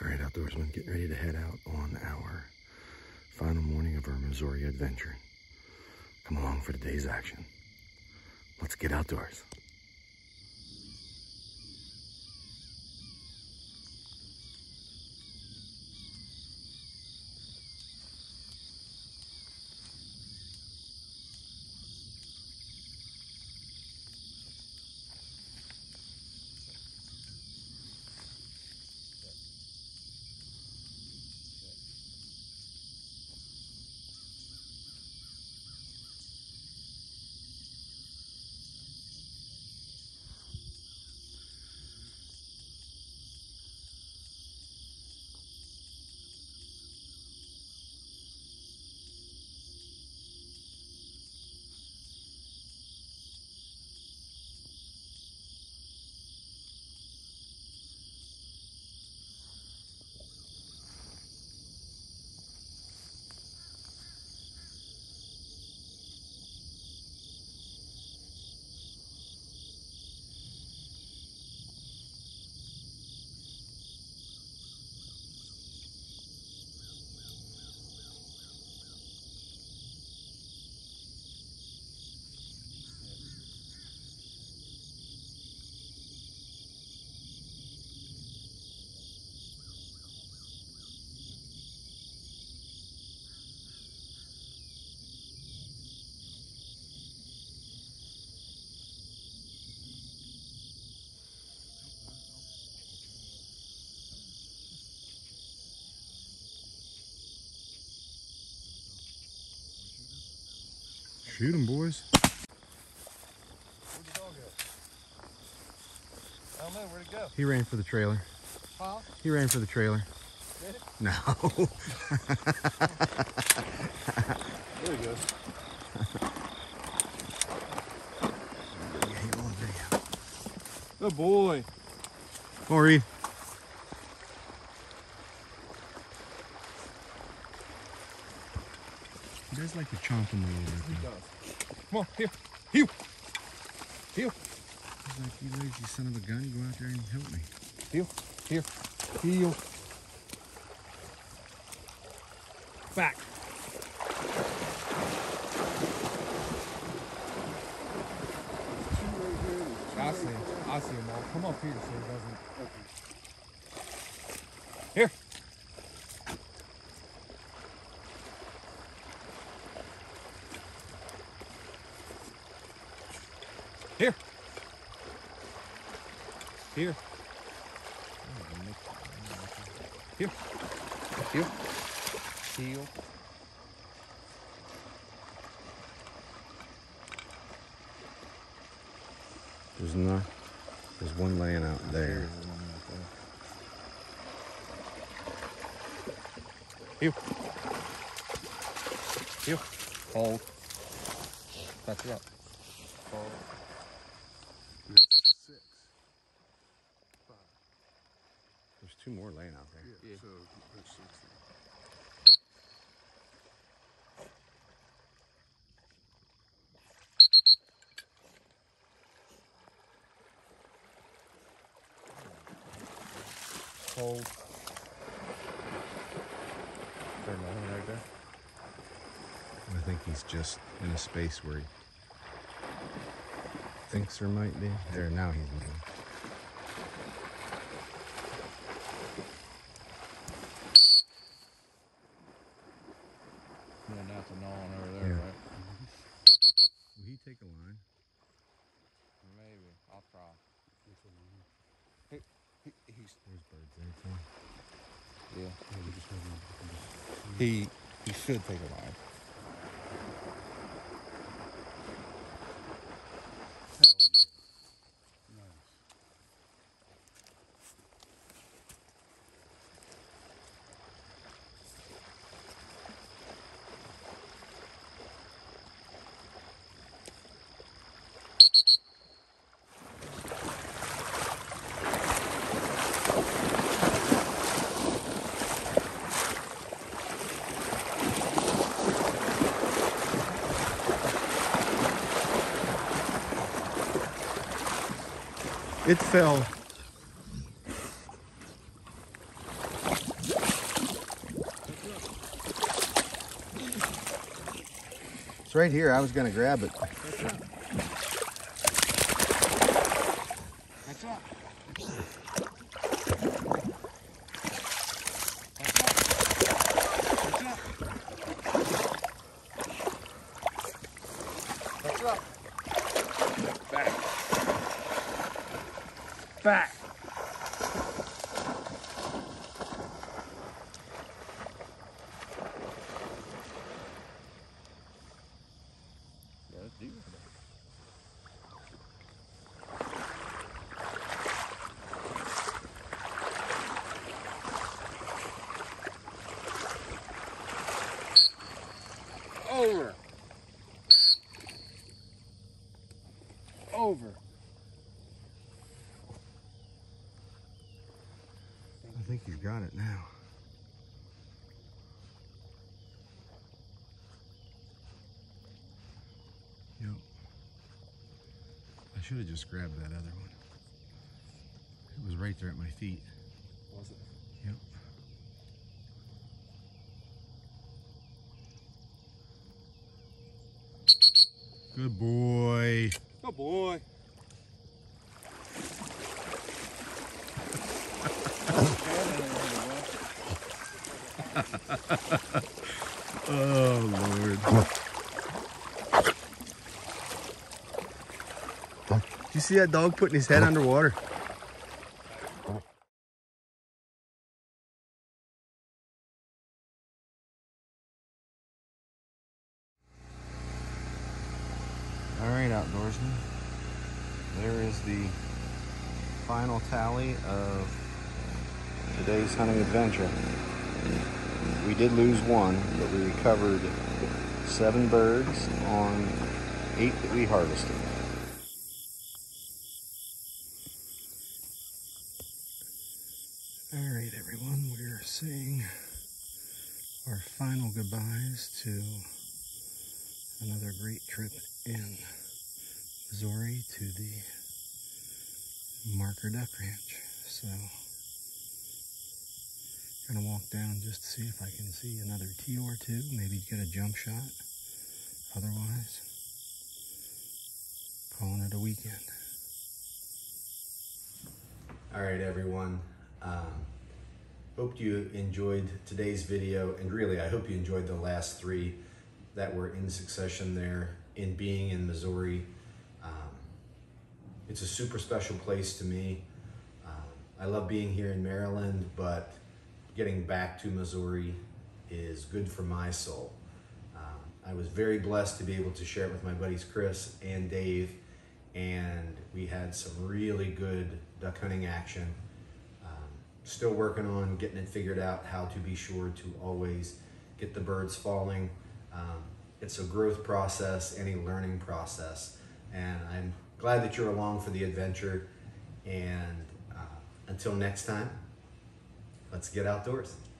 All right, outdoorsmen, getting ready to head out on our final morning of our Missouri adventure. Come along for the day's action. Let's get outdoors. Shoot him, boys. Where'd the dog go? I don't know. Where'd it go? He ran for the trailer. Huh? He ran for the trailer. Did it? No. There he goes. Good boy. Come on, Reed. He does like to chomp him a little bit. He does. Come on, here. Heel. Heel. He's like, you lazy son of a gun, you go out there and help me. Heel. Here. Heel. Back. I see him. I see him all. Come up here so he doesn't. Here. Here. Here. Here. Heel. Heel. There's one laying out there. Heel. Heel. Hold. That's it up. Hold. There's two more laying out there. Yeah. So there's 6. Hold. There another right there. I think he's just in a space where he thinks there might be. There, now he's moving. Yeah, that's a gnawing over there, Yeah. right? Will he take a line? Maybe. I'll try. He's There's birds there too. yeah. He should take a line. It fell. right here. I was gonna grab it. That's up. That's up. That's up. Back. Back. Over. Over. I think he's got it now. Yep. I should have just grabbed that other one. It was right there at my feet. Was it? Yep. Good boy. Good boy. Oh, Lord. Did you see that dog putting his head underwater? All right, outdoorsmen. There is the final tally of today's hunting adventure. We did lose one, but we recovered 7 birds on 8 that we harvested. All right, everyone, we're saying our final goodbyes to another great trip in Missouri to the Marker Duck Ranch. So, gonna walk down just to see if I can see another teal or two, maybe get a jump shot. Otherwise, calling it a weekend. All right, everyone. Hope you enjoyed today's video, and really, I hope you enjoyed the last 3 that were in succession there in being in Missouri. It's a super special place to me. I love being here in Maryland, but getting back to Missouri is good for my soul. I was very blessed to be able to share it with my buddies Chris and Dave, and we had some really good duck hunting action. Still working on getting it figured out how to be sure to always get the birds falling. It's a growth process and a learning process, and I'm glad that you're along for the adventure. And until next time, let's get outdoors.